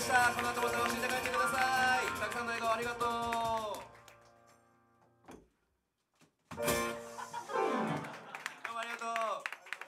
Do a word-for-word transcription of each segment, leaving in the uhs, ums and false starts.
した。この後も楽しんで帰ってください。たくさんの笑顔ありがとう。どうもありがとう。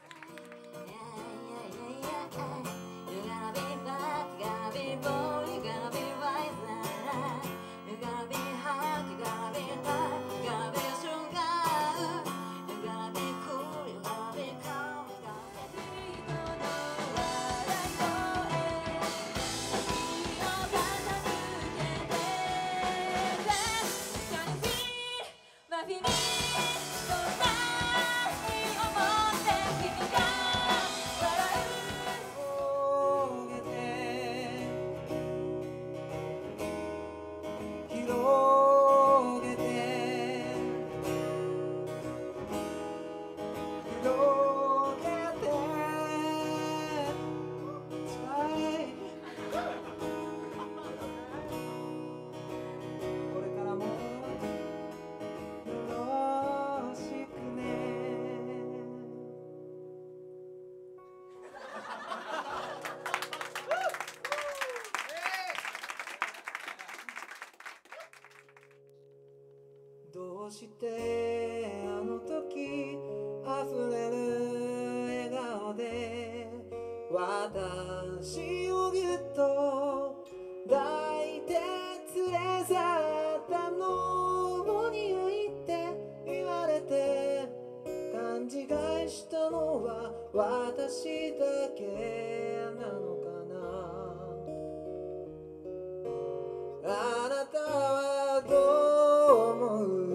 どうしてあの時溢れる笑顔で私をぎゅっと抱いて連れ去ったのに愛って言われて勘違いしたのは私だけなのかな。あなたはどう思う？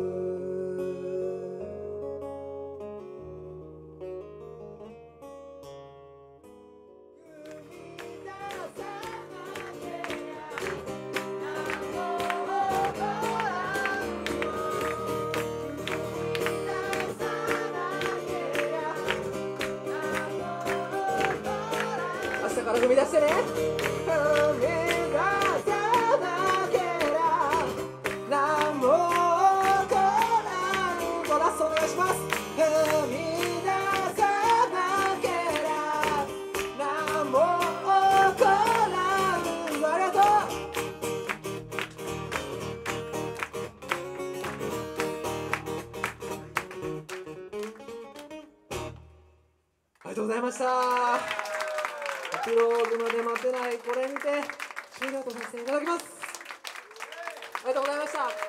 明日から踏み出してね。踏み出さなけりゃ何も起こらん。コラスお願いします。踏み出さなけりゃ何も起こらん。ありがとう。ありがとうございました。エピローグまで待てない。これにて終了とさせていただきます。ありがとうございました。